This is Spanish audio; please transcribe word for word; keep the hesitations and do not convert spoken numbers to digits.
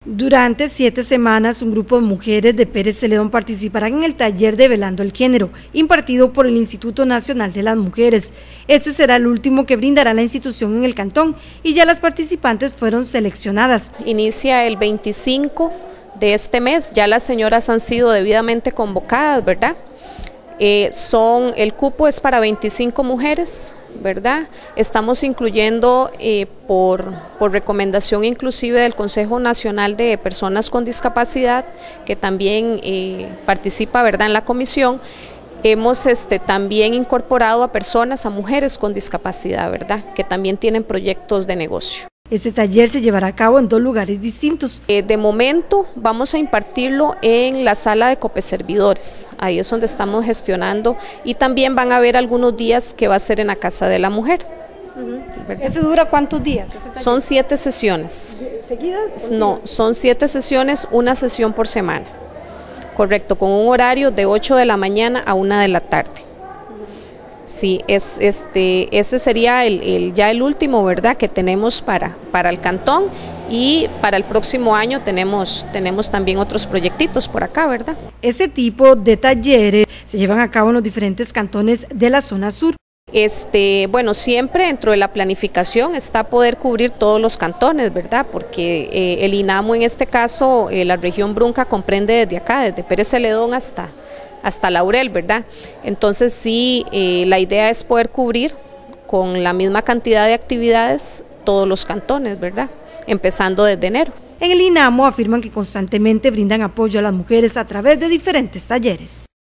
Durante siete semanas, un grupo de mujeres de Pérez Celedón participarán en el taller de Velando el Género, impartido por el Instituto Nacional de las Mujeres. Este será el último que brindará la institución en el cantón y ya las participantes fueron seleccionadas. Inicia el veinticinco de este mes, ya las señoras han sido debidamente convocadas, ¿verdad? Eh, son, el cupo es para veinticinco mujeres, ¿verdad? Estamos incluyendo eh, por, por recomendación inclusive del Consejo Nacional de Personas con Discapacidad, que también eh, participa, ¿verdad?, en la comisión. Hemos este, también incorporado a personas, a mujeres con discapacidad, ¿verdad?, que también tienen proyectos de negocio. Este taller se llevará a cabo en dos lugares distintos. Eh, de momento vamos a impartirlo en la sala de Copeservidores, ahí es donde estamos gestionando, y también van a haber algunos días que va a ser en la Casa de la Mujer. Uh-huh. ¿Ese dura cuántos días? Son siete sesiones. ¿Seguidas? No, son siete sesiones, una sesión por semana. Correcto, con un horario de ocho de la mañana a una de la tarde. Sí, es, este, este sería el, el, ya el último, ¿verdad?, que tenemos para, para el cantón, y para el próximo año tenemos, tenemos también otros proyectitos por acá, ¿verdad? Este tipo de talleres se llevan a cabo en los diferentes cantones de la zona sur. Este, bueno, siempre dentro de la planificación está poder cubrir todos los cantones, ¿verdad? Porque eh, el INAMU en este caso, eh, la región Brunca comprende desde acá, desde Pérez Celedón hasta... hasta Laurel, ¿verdad? Entonces sí, eh, la idea es poder cubrir con la misma cantidad de actividades todos los cantones, ¿verdad? Empezando desde enero. En el INAMU afirman que constantemente brindan apoyo a las mujeres a través de diferentes talleres.